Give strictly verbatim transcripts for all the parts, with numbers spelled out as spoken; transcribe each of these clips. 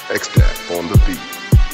X-Dap on the beat.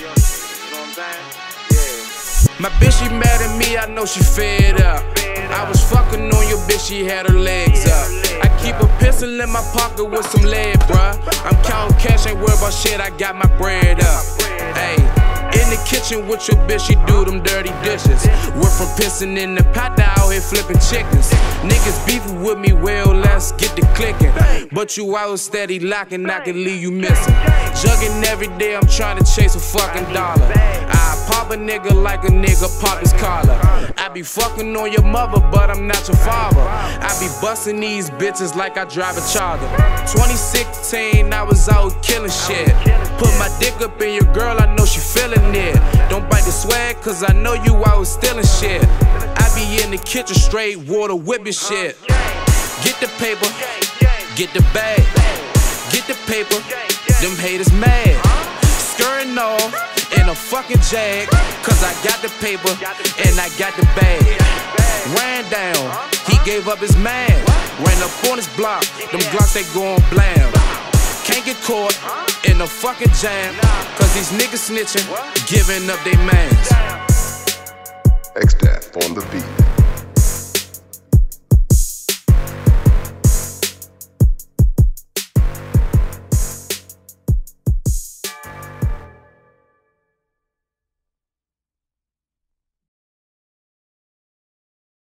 My bitch, she mad at me, I know she fed up. I was fucking on your bitch, she had her legs up. I keep a pistol in my pocket with some lead, bruh. I'm counting cash, ain't worried about shit, I got my bread up. Ayy, in the kitchen with your bitch, she do them dirty dishes. Went from pissing in the pot to out here flipping chickens. Niggas beefing with me, well, let's get to clicking. But you out steady locking, I can leave you missing. Jugging every day, I'm trying to chase a fucking dollar. I pop a nigga like a nigga pop his collar. I be fucking on your mother, but I'm not your father. I be busting these bitches like I drive a Charger. twenty sixteen, I was out killing shit. Put my dick up in your girl, I know she feeling it. Don't bite the swag, cause I know you out stealing shit. I be in the kitchen straight water whipping shit. Get the paper, get the bag, get the paper, them haters mad. Skirting off in a fucking Jag, cause I got the paper and I got the bag. Ran down, he gave up his man. Ran up on his block, them Glocks they going blam. Can't get caught in a fucking jam, cause these niggas snitching, giving up they mans. X-Dap on the beat.